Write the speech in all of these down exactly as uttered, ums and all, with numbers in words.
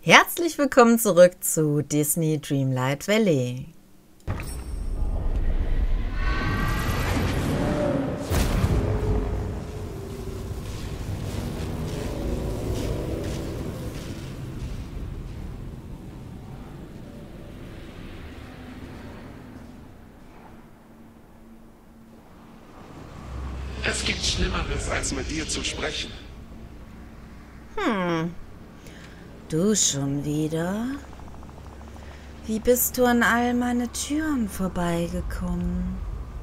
Herzlich willkommen zurück zu Disney Dreamlight Valley. Es gibt Schlimmeres, als mit dir zu sprechen. Hm. Du schon wieder? Wie bist du an all meine Türen vorbeigekommen?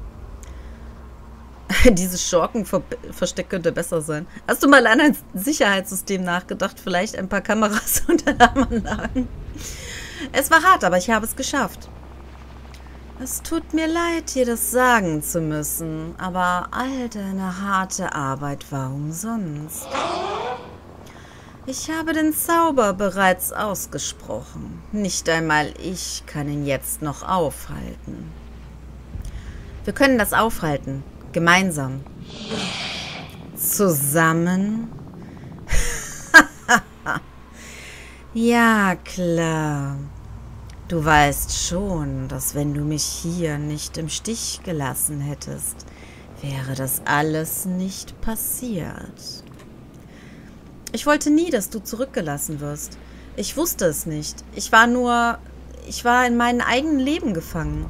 Dieses Schurkenversteck könnte besser sein. Hast du mal an ein Sicherheitssystem nachgedacht? Vielleicht ein paar Kameras und Alarmanlagen? Es war hart, aber ich habe es geschafft. Es tut mir leid, dir das sagen zu müssen, aber all deine harte Arbeit war umsonst. Ich habe den Zauber bereits ausgesprochen. Nicht einmal ich kann ihn jetzt noch aufhalten. Wir können das aufhalten. Gemeinsam. Zusammen? Ja, klar. Du weißt schon, dass wenn du mich hier nicht im Stich gelassen hättest, wäre das alles nicht passiert. Ich wollte nie, dass du zurückgelassen wirst. Ich wusste es nicht. Ich war nur... Ich war in meinem eigenen Leben gefangen.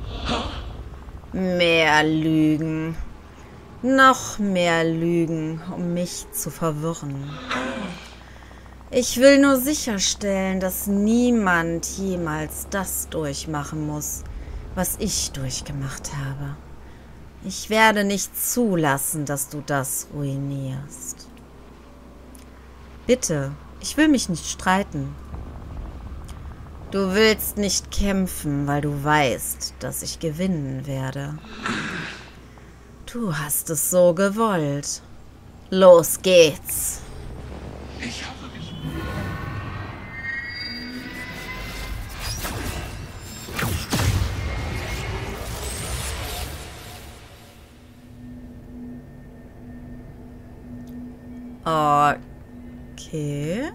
Mehr Lügen. Noch mehr Lügen, um mich zu verwirren. Ich will nur sicherstellen, dass niemand jemals das durchmachen muss, was ich durchgemacht habe. Ich werde nicht zulassen, dass du das ruinierst. Bitte, ich will mich nicht streiten. Du willst nicht kämpfen, weil du weißt, dass ich gewinnen werde. Du hast es so gewollt. Los geht's. Ich habe mich... Okay.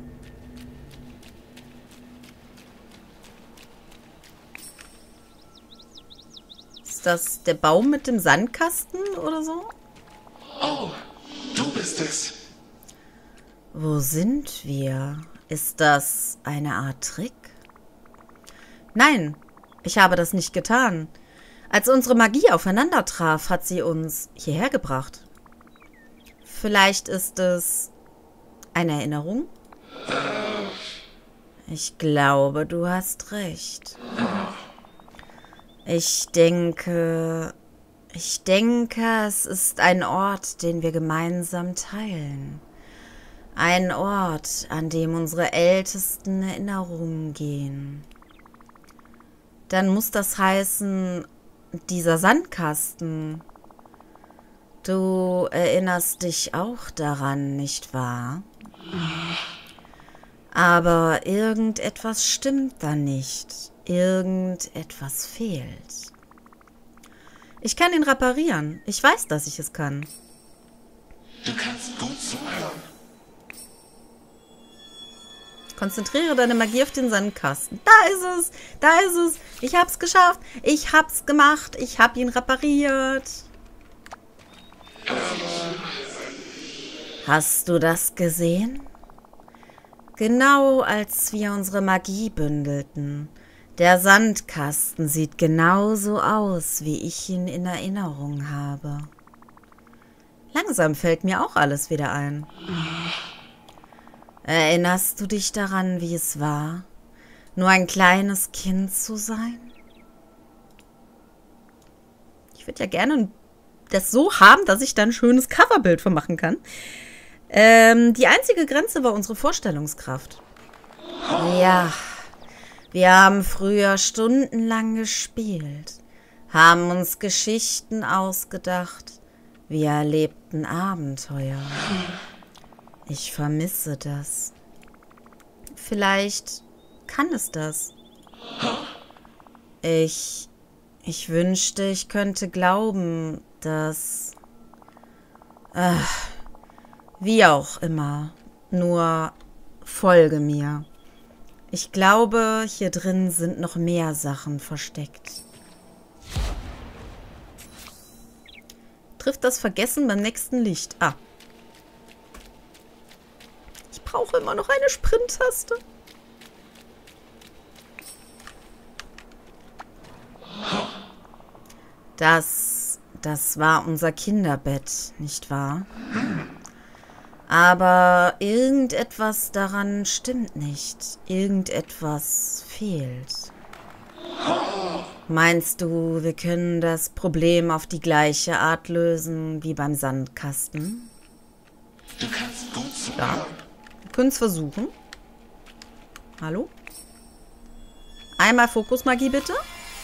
Ist das der Baum mit dem Sandkasten oder so? Oh, du bist es. Wo sind wir? Ist das eine Art Trick? Nein, ich habe das nicht getan. Als unsere Magie aufeinander traf, hat sie uns hierher gebracht. Vielleicht ist es eine Erinnerung? Ich glaube, du hast recht. Ich denke, ich denke, es ist ein Ort, den wir gemeinsam teilen. Ein Ort, an dem unsere ältesten Erinnerungen gehen. Dann muss das heißen, dieser Sandkasten. Du erinnerst dich auch daran, nicht wahr? Aber irgendetwas stimmt da nicht. Irgendetwas fehlt. Ich kann ihn reparieren. Ich weiß, dass ich es kann. Du kannst gut zuhören. Konzentriere deine Magie auf den Sandkasten. Da ist es! Da ist es! Ich hab's geschafft! Ich hab's gemacht! Ich hab ihn repariert! Hast du das gesehen? Genau als wir unsere Magie bündelten. Der Sandkasten sieht genauso aus, wie ich ihn in Erinnerung habe. Langsam fällt mir auch alles wieder ein. Erinnerst du dich daran, wie es war, nur ein kleines Kind zu sein? Ich würde ja gerne das so haben, dass ich da ein schönes Coverbild von machen kann. Ähm, die einzige Grenze war unsere Vorstellungskraft. Ja, wir haben früher stundenlang gespielt, haben uns Geschichten ausgedacht, wir erlebten Abenteuer. Ich vermisse das. Vielleicht kann es das. Ich, ich wünschte, ich könnte glauben, dass... Äh, wie auch immer, nur folge mir. Ich glaube, hier drin sind noch mehr Sachen versteckt. Trifft das Vergessen beim nächsten Licht. Ah. Ich brauche immer noch eine Sprint-Taste. Das, das war unser Kinderbett, nicht wahr? Aber irgendetwas daran stimmt nicht. Irgendetwas fehlt. Meinst du, wir können das Problem auf die gleiche Art lösen wie beim Sandkasten? Du kannst gut zuhören. Ja. Wir können es versuchen. Hallo? Einmal Fokusmagie, bitte.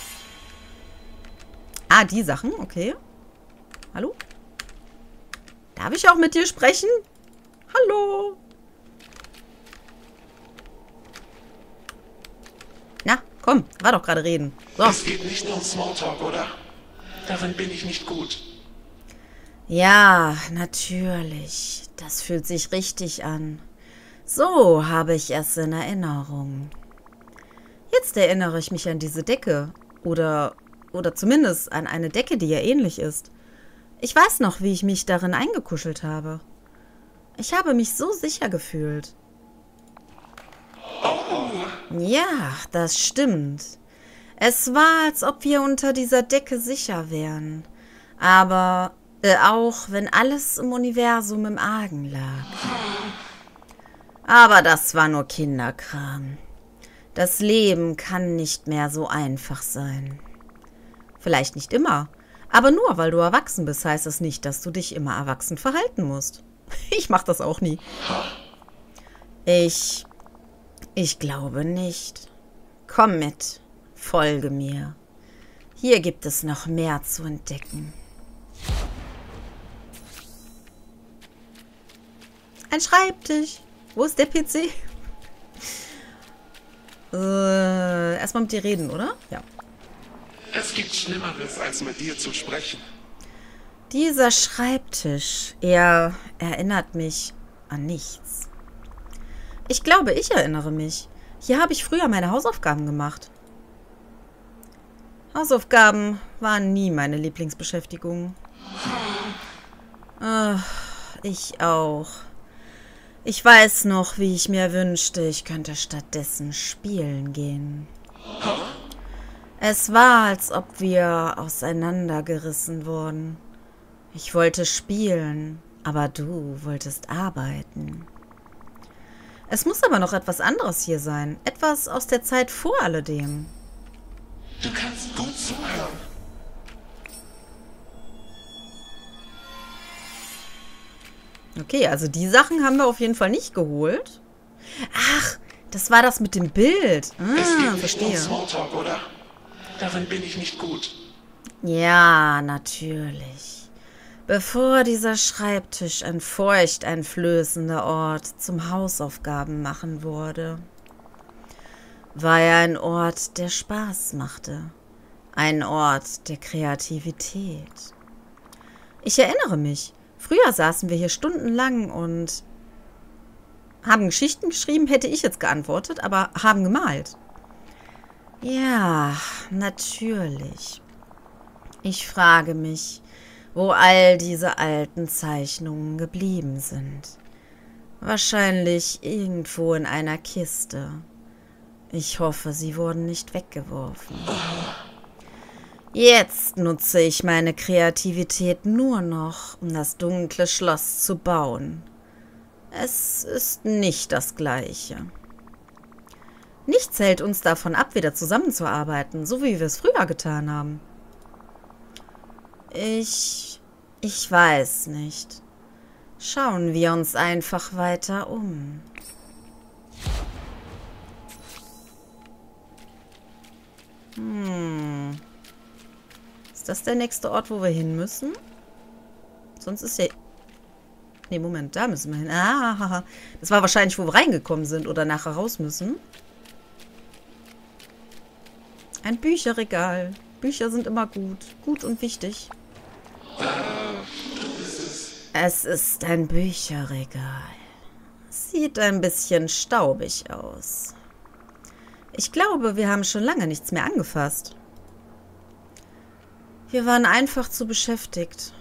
Ah, die Sachen, okay. Hallo? Darf ich auch mit dir sprechen? Hallo? Na, komm, war doch gerade reden. So. Es geht nicht nur um Smalltalk, oder? Darin bin ich nicht gut. Ja, natürlich. Das fühlt sich richtig an. So habe ich es in Erinnerung. Jetzt erinnere ich mich an diese Decke. Oder, oder zumindest an eine Decke, die ihr ähnlich ist. Ich weiß noch, wie ich mich darin eingekuschelt habe. Ich habe mich so sicher gefühlt. Ja, das stimmt. Es war, als ob wir unter dieser Decke sicher wären. Aber äh, auch, wenn alles im Universum im Argen lag. Aber das war nur Kinderkram. Das Leben kann nicht mehr so einfach sein. Vielleicht nicht immer. Aber nur, weil du erwachsen bist, heißt es nicht, dass du dich immer erwachsen verhalten musst. Ich mach das auch nie. Ich... Ich glaube nicht. Komm mit. Folge mir. Hier gibt es noch mehr zu entdecken. Ein Schreibtisch. Wo ist der P C? äh, erstmal mit dir reden, oder? Ja. Es gibt Schlimmeres, als mit dir zu sprechen. Dieser Schreibtisch, er erinnert mich an nichts. Ich glaube, ich erinnere mich. Hier habe ich früher meine Hausaufgaben gemacht. Hausaufgaben waren nie meine Lieblingsbeschäftigung. Ach, ich auch. Ich weiß noch, wie ich mir wünschte, ich könnte stattdessen spielen gehen. Es war, als ob wir auseinandergerissen wurden. Ich wollte spielen, aber du wolltest arbeiten. Es muss aber noch etwas anderes hier sein. Etwas aus der Zeit vor alledem. Du kannst gut zuhören. Okay, also die Sachen haben wir auf jeden Fall nicht geholt. Ach, das war das mit dem Bild. Ah, Es geht nicht um verstehe. Smalltalk, oder? Darin bin ich nicht gut. Ja, natürlich. Bevor dieser Schreibtisch ein furchteinflößender Ort zum Hausaufgaben machen wurde, war er ein Ort, der Spaß machte. Ein Ort der Kreativität. Ich erinnere mich, früher saßen wir hier stundenlang und haben Geschichten geschrieben, hätte ich jetzt geantwortet, aber haben gemalt. Ja, natürlich. Ich frage mich, wo all diese alten Zeichnungen geblieben sind. Wahrscheinlich irgendwo in einer Kiste. Ich hoffe, sie wurden nicht weggeworfen. Jetzt nutze ich meine Kreativität nur noch, um das dunkle Schloss zu bauen. Es ist nicht das Gleiche. Nichts hält uns davon ab, wieder zusammenzuarbeiten, so wie wir es früher getan haben. Ich... ich weiß nicht. Schauen wir uns einfach weiter um. Hm. Ist das der nächste Ort, wo wir hin müssen? Sonst ist ja... Nee, Moment, da müssen wir hin. Ah, das war wahrscheinlich, wo wir reingekommen sind oder nachher raus müssen. Ein Bücherregal. Bücher sind immer gut. Gut und wichtig. Es ist ein Bücherregal. Sieht ein bisschen staubig aus. Ich glaube, wir haben schon lange nichts mehr angefasst. Wir waren einfach zu beschäftigt.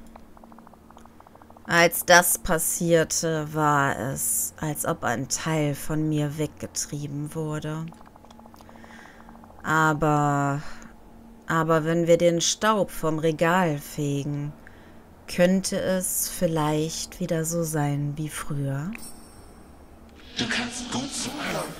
Als das passierte, war es, als ob ein Teil von mir weggetrieben wurde. Aber, aber wenn wir den Staub vom Regal fegen, könnte es vielleicht wieder so sein wie früher. Du kannst gut zuhören.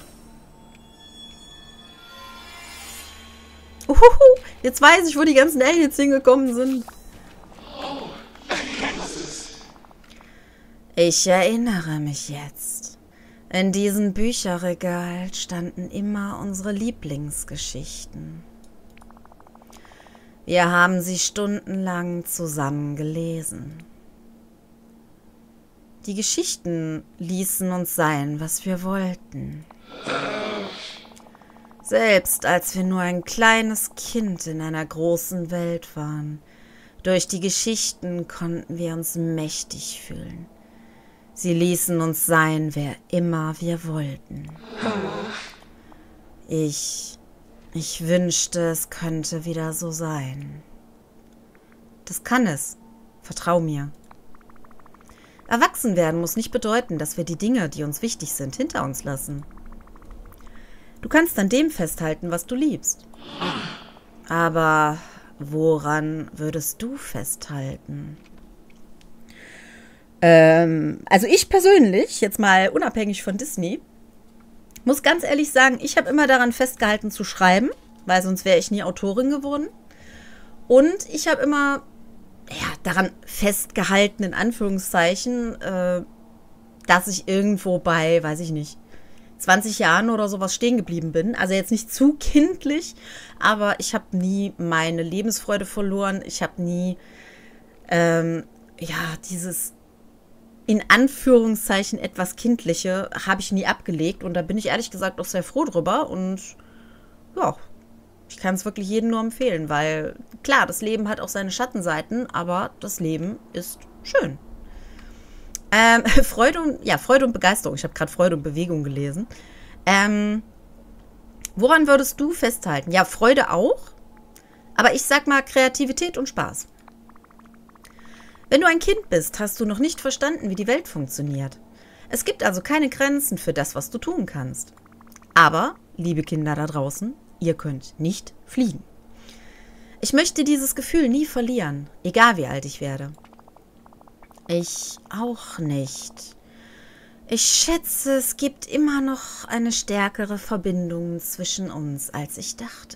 Uhuhu, jetzt weiß ich, wo die ganzen Aliens hingekommen sind. Oh, erkennst es. Ich erinnere mich jetzt. In diesem Bücherregal standen immer unsere Lieblingsgeschichten. Wir haben sie stundenlang zusammen gelesen. Die Geschichten ließen uns sein, was wir wollten. Selbst als wir nur ein kleines Kind in einer großen Welt waren, durch die Geschichten konnten wir uns mächtig fühlen. Sie ließen uns sein, wer immer wir wollten. Ich, ich wünschte, es könnte wieder so sein. Das kann es. Vertrau mir. Erwachsen werden muss nicht bedeuten, dass wir die Dinge, die uns wichtig sind, hinter uns lassen. Du kannst an dem festhalten, was du liebst. Aber woran würdest du festhalten? Ähm, also ich persönlich, jetzt mal unabhängig von Disney, muss ganz ehrlich sagen, ich habe immer daran festgehalten zu schreiben, weil sonst wäre ich nie Autorin geworden. Und ich habe immer ja, daran festgehalten, in Anführungszeichen, äh, dass ich irgendwo bei, weiß ich nicht, zwanzig Jahren oder sowas stehen geblieben bin. Also jetzt nicht zu kindlich, aber ich habe nie meine Lebensfreude verloren. Ich habe nie, ähm, ja, dieses in Anführungszeichen etwas Kindliche habe ich nie abgelegt. Und da bin ich ehrlich gesagt auch sehr froh drüber. Und ja, ich kann es wirklich jedem nur empfehlen, weil klar, das Leben hat auch seine Schattenseiten, aber das Leben ist schön. Ähm, Freude und, ja, Freude und Begeisterung. Ich habe gerade Freude und Bewegung gelesen. Ähm, woran würdest du festhalten? Ja, Freude auch, aber ich sag mal Kreativität und Spaß. Wenn du ein Kind bist, hast du noch nicht verstanden, wie die Welt funktioniert. Es gibt also keine Grenzen für das, was du tun kannst. Aber, liebe Kinder da draußen, ihr könnt nicht fliegen. Ich möchte dieses Gefühl nie verlieren, egal wie alt ich werde. Ich auch nicht. Ich schätze, es gibt immer noch eine stärkere Verbindung zwischen uns, als ich dachte.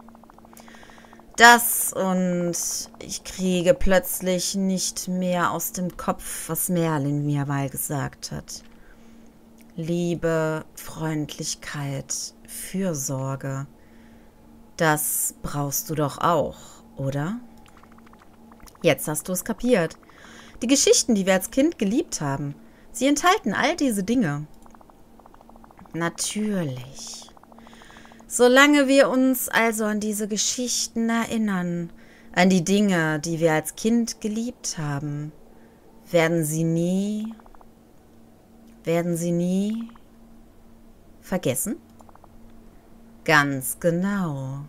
Das und ich kriege plötzlich nicht mehr aus dem Kopf, was Merlin mir mal gesagt hat. Liebe, Freundlichkeit, Fürsorge. Das brauchst du doch auch, oder? Jetzt hast du es kapiert. Die Geschichten, die wir als Kind geliebt haben, sie enthalten all diese Dinge. Natürlich. Solange wir uns also an diese Geschichten erinnern, an die Dinge, die wir als Kind geliebt haben, werden sie nie, werden sie nie vergessen? Ganz genau.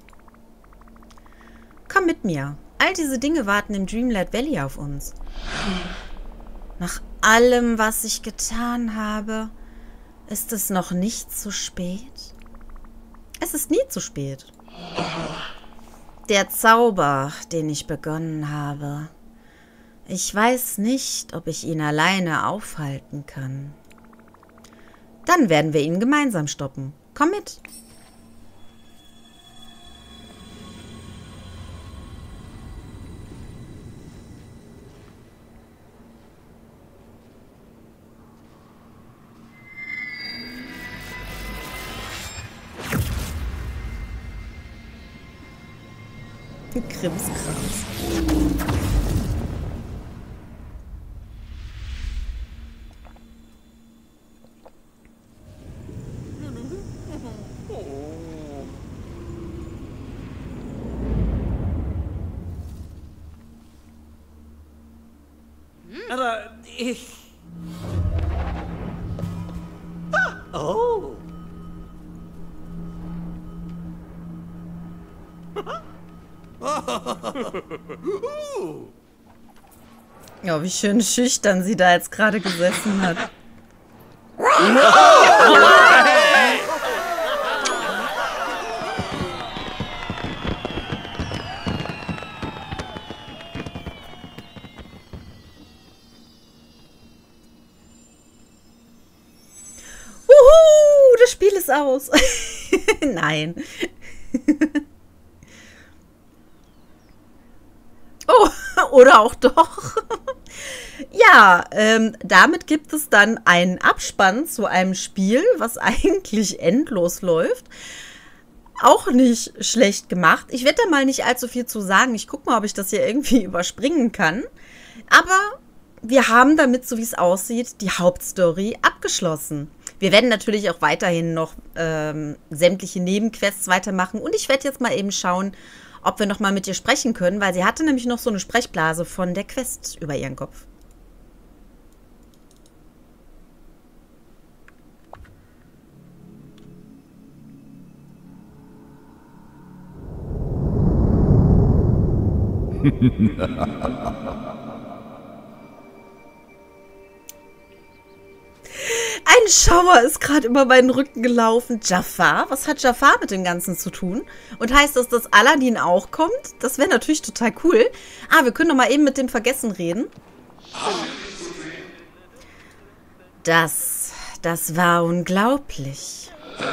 Komm mit mir. All diese Dinge warten im Dreamlight Valley auf uns. Nach allem, was ich getan habe, ist es noch nicht zu spät? Es ist nie zu spät. Der Zauber, den ich begonnen habe, ich weiß nicht, ob ich ihn alleine aufhalten kann. Dann werden wir ihn gemeinsam stoppen. Komm mit. Krimskrams. Aber ich... Oh. Ja, wie schön schüchtern sie da jetzt gerade gesessen hat. Wuhu, das Spiel ist aus. Nein. Oh, oder auch doch. Ja, ähm, damit gibt es dann einen Abspann zu einem Spiel, was eigentlich endlos läuft. Auch nicht schlecht gemacht. Ich werde da mal nicht allzu viel zu sagen. Ich gucke mal, ob ich das hier irgendwie überspringen kann. Aber wir haben damit, so wie es aussieht, die Hauptstory abgeschlossen. Wir werden natürlich auch weiterhin noch ähm, sämtliche Nebenquests weitermachen. Und ich werde jetzt mal eben schauen, ob wir noch mal mit ihr sprechen können, weil sie hatte nämlich noch so eine Sprechblase von der Quest über ihren Kopf. Ein Schauer ist gerade über meinen Rücken gelaufen. Jafar? Was hat Jafar mit dem Ganzen zu tun? Und heißt das, dass Aladdin auch kommt? Das wäre natürlich total cool. Ah, wir können doch mal eben mit dem Vergessen reden. Das, das war unglaublich.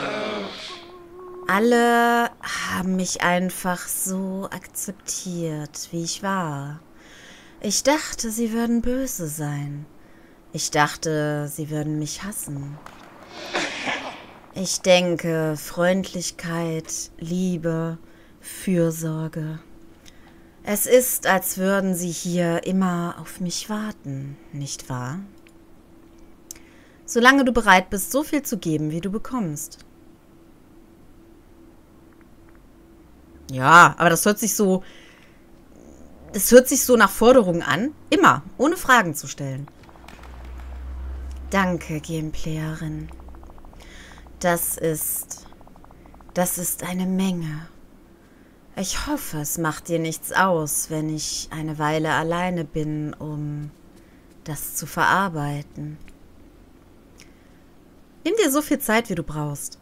Alle haben mich einfach so akzeptiert, wie ich war. Ich dachte, sie würden böse sein. Ich dachte, sie würden mich hassen. Ich denke, Freundlichkeit, Liebe, Fürsorge. Es ist, als würden sie hier immer auf mich warten, nicht wahr? Solange du bereit bist, so viel zu geben, wie du bekommst. Ja, aber das hört sich so... Das hört sich so nach Forderungen an. Immer, ohne Fragen zu stellen. Danke, Gameplayerin. Das ist... Das ist eine Menge. Ich hoffe, es macht dir nichts aus, wenn ich eine Weile alleine bin, um das zu verarbeiten. Nimm dir so viel Zeit, wie du brauchst.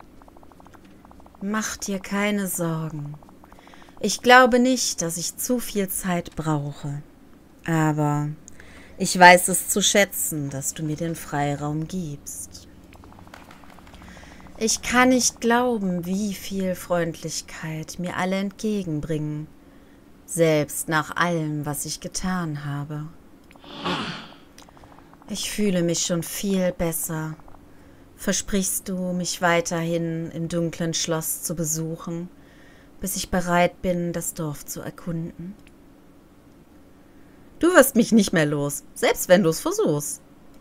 Mach dir keine Sorgen. Ich glaube nicht, dass ich zu viel Zeit brauche. Aber ich weiß es zu schätzen, dass du mir den Freiraum gibst. Ich kann nicht glauben, wie viel Freundlichkeit mir alle entgegenbringen, selbst nach allem, was ich getan habe. Ich fühle mich schon viel besser. Versprichst du, mich weiterhin im dunklen Schloss zu besuchen, bis ich bereit bin, das Dorf zu erkunden? Du wirst mich nicht mehr los, selbst wenn du es versuchst.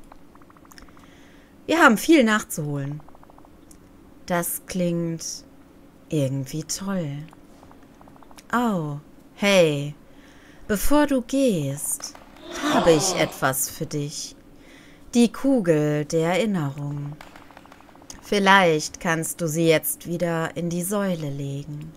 Wir haben viel nachzuholen. Das klingt irgendwie toll. Oh, hey, bevor du gehst, habe ich etwas für dich. Die Kugel der Erinnerung. Vielleicht kannst du sie jetzt wieder in die Säule legen.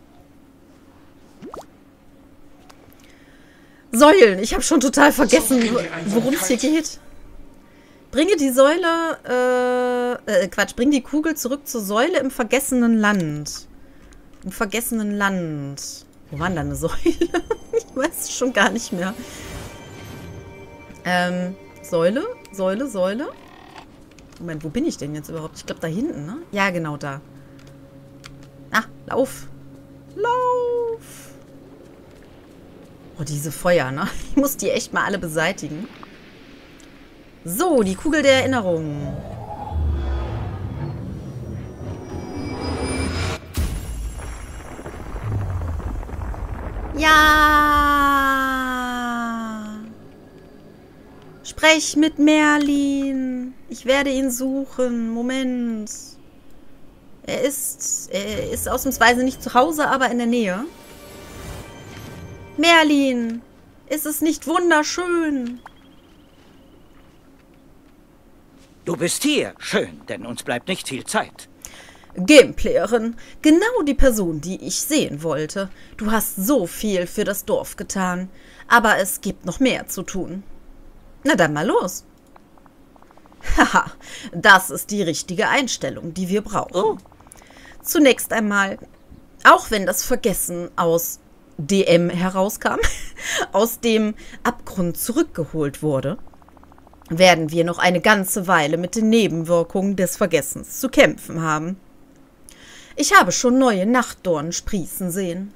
Säulen, ich habe schon total vergessen, worum es hier geht. Bringe die Säule, äh, äh, Quatsch, bring die Kugel zurück zur Säule im vergessenen Land. Im vergessenen Land. Wo war denn da eine Säule? Ich weiß es schon gar nicht mehr. Ähm, Säule, Säule, Säule. Moment, wo bin ich denn jetzt überhaupt? Ich glaube da hinten, ne? Ja, genau da. Ah, lauf. Lauf. Oh, diese Feuer, ne? Ich muss die echt mal alle beseitigen. So, die Kugel der Erinnerung. Ja. Sprech mit Merlin. Ich werde ihn suchen. Moment. Er ist, er ist ausnahmsweise nicht zu Hause, aber in der Nähe. Merlin, ist es nicht wunderschön? Du bist hier. Schön, denn uns bleibt nicht viel Zeit. Gameplayerin, genau die Person, die ich sehen wollte. Du hast so viel für das Dorf getan, aber es gibt noch mehr zu tun. Na dann mal los. Haha, das ist die richtige Einstellung, die wir brauchen. Oh. Zunächst einmal, auch wenn das Vergessen aus D M herauskam, aus dem Abgrund zurückgeholt wurde, werden wir noch eine ganze Weile mit den Nebenwirkungen des Vergessens zu kämpfen haben. Ich habe schon neue Nachtdornen sprießen sehen.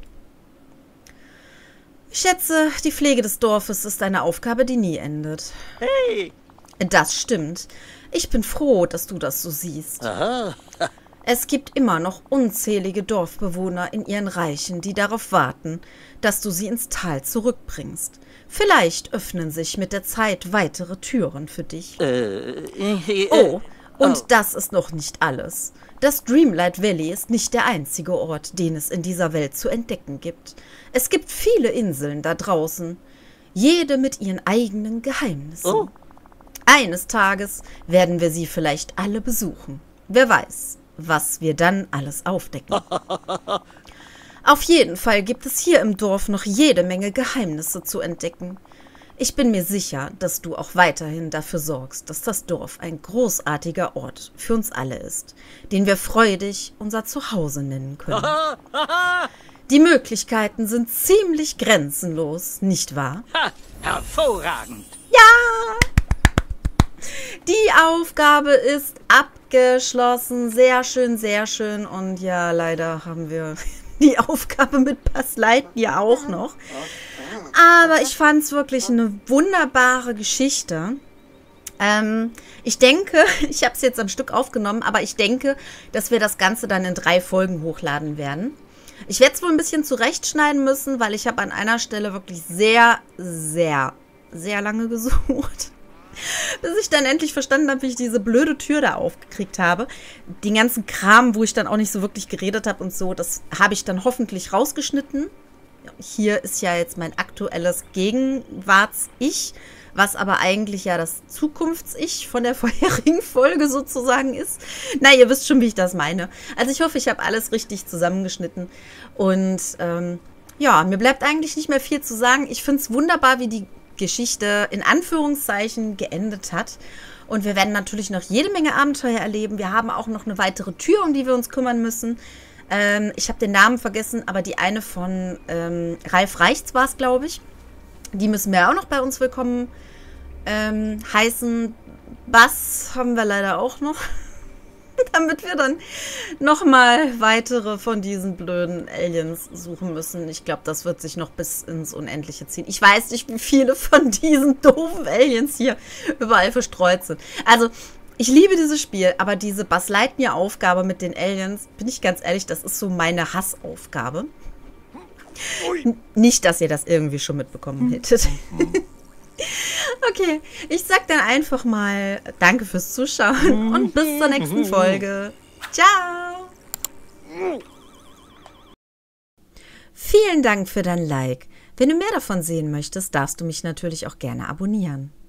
Ich schätze, die Pflege des Dorfes ist eine Aufgabe, die nie endet. Hey! Das stimmt. Ich bin froh, dass du das so siehst. Aha. Es gibt immer noch unzählige Dorfbewohner in ihren Reichen, die darauf warten, dass du sie ins Tal zurückbringst. Vielleicht öffnen sich mit der Zeit weitere Türen für dich. Äh, äh, oh, und oh. Das ist noch nicht alles. Das Dreamlight Valley ist nicht der einzige Ort, den es in dieser Welt zu entdecken gibt. Es gibt viele Inseln da draußen, jede mit ihren eigenen Geheimnissen. Oh. Eines Tages werden wir sie vielleicht alle besuchen. Wer weiß, was wir dann alles aufdecken. Auf jeden Fall gibt es hier im Dorf noch jede Menge Geheimnisse zu entdecken. Ich bin mir sicher, dass du auch weiterhin dafür sorgst, dass das Dorf ein großartiger Ort für uns alle ist, den wir freudig unser Zuhause nennen können. Die Möglichkeiten sind ziemlich grenzenlos, nicht wahr? Ha, hervorragend! Ja! Die Aufgabe ist abgeschlossen. Sehr schön, sehr schön. Und ja, leider haben wir die Aufgabe mit Buzz Lightyear auch noch. Aber ich fand es wirklich eine wunderbare Geschichte. Ähm, ich denke, ich habe es jetzt am Stück aufgenommen, aber ich denke, dass wir das Ganze dann in drei Folgen hochladen werden. Ich werde es wohl ein bisschen zurechtschneiden müssen, weil ich habe an einer Stelle wirklich sehr, sehr, sehr lange gesucht. Bis ich dann endlich verstanden habe, wie ich diese blöde Tür da aufgekriegt habe. Den ganzen Kram, wo ich dann auch nicht so wirklich geredet habe und so, das habe ich dann hoffentlich rausgeschnitten. Hier ist ja jetzt mein aktuelles Gegenwarts-Ich, was aber eigentlich ja das Zukunfts-Ich von der vorherigen Folge sozusagen ist. Na, ihr wisst schon, wie ich das meine. Also ich hoffe, ich habe alles richtig zusammengeschnitten. Und ähm, ja, mir bleibt eigentlich nicht mehr viel zu sagen. Ich finde es wunderbar, wie die Geschichte in Anführungszeichen geendet hat. Und wir werden natürlich noch jede Menge Abenteuer erleben. Wir haben auch noch eine weitere Tür, um die wir uns kümmern müssen. Ähm, ich habe den Namen vergessen, aber die eine von ähm, Ralf Reichts war es, glaube ich. Die müssen wir auch noch bei uns willkommen ähm, heißen. Bass haben wir leider auch noch. Damit wir dann nochmal weitere von diesen blöden Aliens suchen müssen. Ich glaube, das wird sich noch bis ins Unendliche ziehen. Ich weiß nicht, wie viele von diesen doofen Aliens hier überall verstreut sind. Also, ich liebe dieses Spiel, aber diese Buzz Lightyear-Aufgabe mit den Aliens, bin ich ganz ehrlich, das ist so meine Hassaufgabe. N- nicht, dass ihr das irgendwie schon mitbekommen hättet. Okay, ich sag dann einfach mal danke fürs Zuschauen und bis zur nächsten Folge. Ciao! Vielen Dank für dein Like. Wenn du mehr davon sehen möchtest, darfst du mich natürlich auch gerne abonnieren.